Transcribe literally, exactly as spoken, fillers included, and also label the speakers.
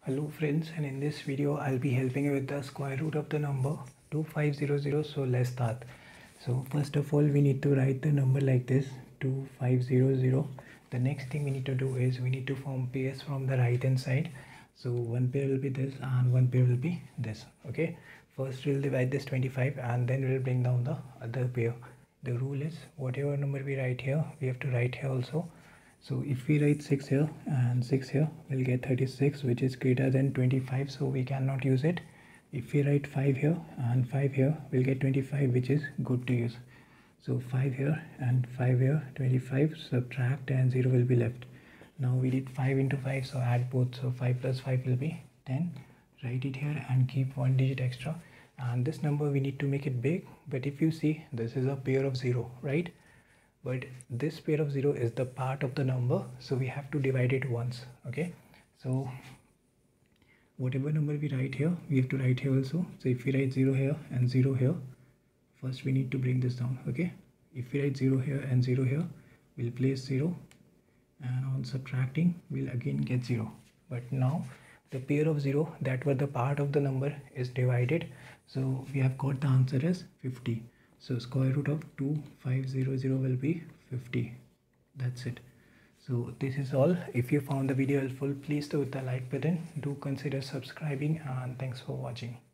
Speaker 1: Hello friends, and in this video I'll be helping you with the square root of the number two five zero zero. So let's start. So first of all we need to write the number like this, two five zero zero. The next thing we need to do is we need to form pairs from the right hand side. So one pair will be this and one pair will be this. Okay, first we'll divide this twenty-five and then we'll bring down the other pair. The rule is whatever number we write here we have to write here also. So if we write six here and six here, we'll get thirty-six, which is greater than twenty-five, so we cannot use it. If we write five here and five here, we'll get twenty-five, which is good to use. So five here and five here, twenty-five, subtract and zero will be left. Now we did five into five, so add both. So five plus five will be ten. Write it here and keep one digit extra. And this number we need to make it big, but if you see, this is a pair of zero, right? But this pair of zero is the part of the number, so we have to divide it once. Okay, so whatever number we write here we have to write here also. So if we write zero here and zero here, first we need to bring this down. Okay, if we write zero here and zero here, we'll place zero, and on subtracting we'll again get zero. But now the pair of zero that were the part of the number is divided, so we have got the answer as fifty. So square root of two five zero zero will be fifty. That's it. So this is all. If you found the video helpful, please do hit the like button. Do consider subscribing, and thanks for watching.